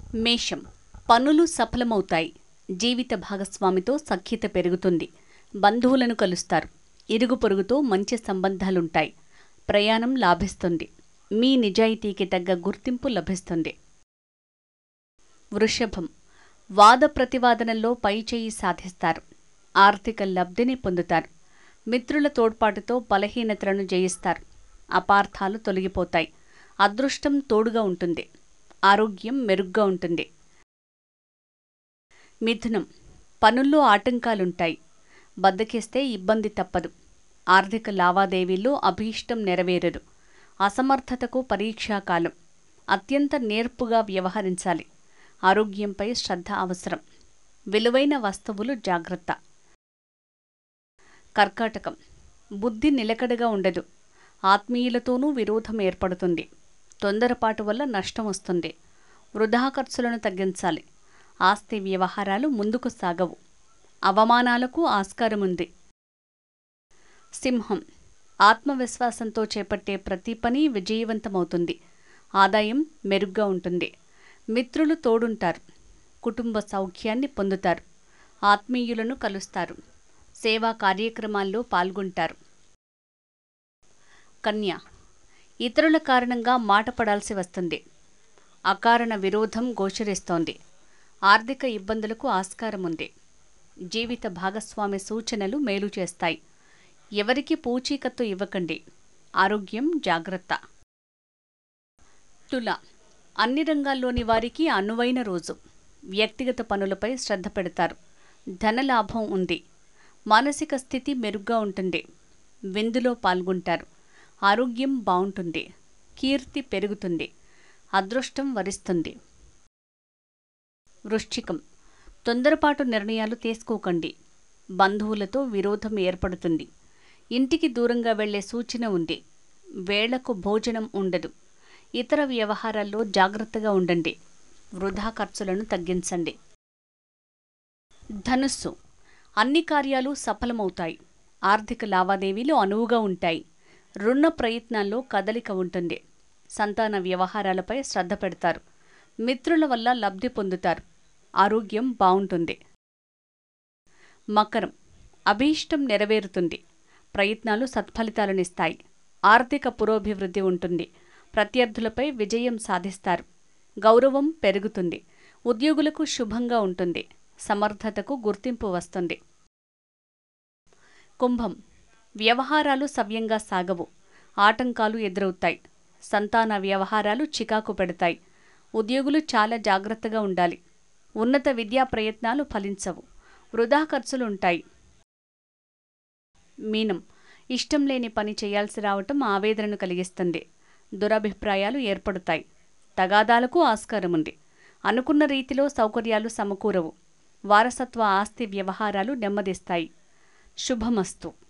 మేషం పనులు సఫలమవుతాయి. జీవిత భాగస్వామితో సఖ్యత పెరుగుతుంది. బంధువులను కలుస్తారు. ఇరుగు పొరుగుతో మంచి సంబంధాలుంటాయి. ప్రయాణం లాభిస్తుంది. మీ నిజాయితీకి తగ్గ గుర్తింపు లభిస్తుంది. వృషభం వాద ప్రతివాదనల్లో పైచేయి సాధిస్తారు. ఆర్థిక లబ్ధిని పొందుతారు. మిత్రుల తోడ్పాటుతో బలహీనతలను జయిస్తారు. అపార్థాలు తొలగిపోతాయి. అదృష్టం తోడుగా ఉంటుంది. ఆరోగ్యం మెరుగ్గా ఉంటుంది. మిథునం పనుల్లో ఆటంకాలుంటాయి. బద్దకిస్తే ఇబ్బంది తప్పదు. ఆర్థిక లావాదేవీల్లో అభీష్టం నెరవేరదు. అసమర్థతకు పరీక్షాకాలం. అత్యంత నేర్పుగా వ్యవహరించాలి. ఆరోగ్యంపై శ్రద్ధ అవసరం. విలువైన వస్తువులు జాగ్రత్త. కర్కాటకం బుద్ధి నిలకడగా ఉండదు. ఆత్మీయులతోనూ విరోధం ఏర్పడుతుంది. తొందరపాటు వల్ల నష్టం వస్తుంది. వృధా ఖర్చులను తగ్గించాలి. ఆస్తి వ్యవహారాలు ముందుకు సాగవు. అవమానాలకు ఆస్కారముంది. సింహం ఆత్మవిశ్వాసంతో చేపట్టే ప్రతి పని విజయవంతమవుతుంది. ఆదాయం మెరుగ్గా ఉంటుంది. మిత్రులు తోడుంటారు. కుటుంబ సౌఖ్యాన్ని పొందుతారు. ఆత్మీయులను కలుస్తారు. సేవా కార్యక్రమాల్లో పాల్గొంటారు. కన్య ఇతరుల కారణంగా మాట పడాల్సి వస్తుంది. అకారణ విరోధం గోచరిస్తోంది. ఆర్థిక ఇబ్బందులకు ఆస్కారముంది. జీవిత భాగస్వామి సూచనలు మేలు చేస్తాయి. ఎవరికి పూచీకత్తు ఇవ్వకండి. ఆరోగ్యం జాగ్రత్త. తుల అన్ని రంగాల్లోని వారికి అనువైన రోజు. వ్యక్తిగత పనులపై శ్రద్ధ పెడతారు. ధనలాభం ఉంది. మానసిక స్థితి మెరుగ్గా ఉంటుంది. విందులో పాల్గొంటారు. ఆరోగ్యం బాగుంటుంది. కీర్తి పెరుగుతుంది. అదృష్టం వరిస్తుంది. వృశ్చికం తొందరపాటు నిర్ణయాలు తీసుకోకండి. బంధువులతో విరోధం ఏర్పడుతుంది. ఇంటికి దూరంగా వెళ్లే సూచన ఉంది. వేళకు భోజనం ఉండదు. ఇతర వ్యవహారాల్లో జాగ్రత్తగా ఉండండి. వృధా ఖర్చులను తగ్గించండి. ధనుస్సు అన్ని కార్యాలు సఫలమవుతాయి. ఆర్థిక లావాదేవీలు అనువుగా ఉంటాయి. రుణ ప్రయత్నాల్లో కదలిక ఉంటుంది. సంతాన వ్యవహారాలపై శ్రద్ధ పెడతారు. మిత్రుల వల్ల లబ్ధి పొందుతారు. ఆరోగ్యం బాగుంటుంది. మకరం అభీష్టం నెరవేరుతుంది. ప్రయత్నాలు సత్ఫలితాలనిస్తాయి. ఆర్థిక పురోభివృద్ధి ఉంటుంది. ప్రత్యర్థులపై విజయం సాధిస్తారు. గౌరవం పెరుగుతుంది. ఉద్యోగులకు శుభంగా ఉంటుంది. సమర్థతకు గుర్తింపు వస్తుంది. కుంభం వ్యవహారాలు సవ్యంగా సాగవు. ఆటంకాలు ఎదురవుతాయి. సంతాన వ్యవహారాలు చికాకు పెడతాయి. ఉద్యోగులు చాలా జాగ్రత్తగా ఉండాలి. ఉన్నత విద్యా ప్రయత్నాలు ఫలించవు. వృధా ఖర్చులుంటాయి. మీనం ఇష్టం లేని పని చేయాల్సి రావటం ఆవేదనను కలిగిస్తుంది. దురభిప్రాయాలు ఏర్పడతాయి. తగాదాలకు ఆస్కారముంది. అనుకున్న రీతిలో సౌకర్యాలు సమకూరవు. వారసత్వ ఆస్తి వ్యవహారాలు నెమ్మదిస్తాయి. శుభమస్తు.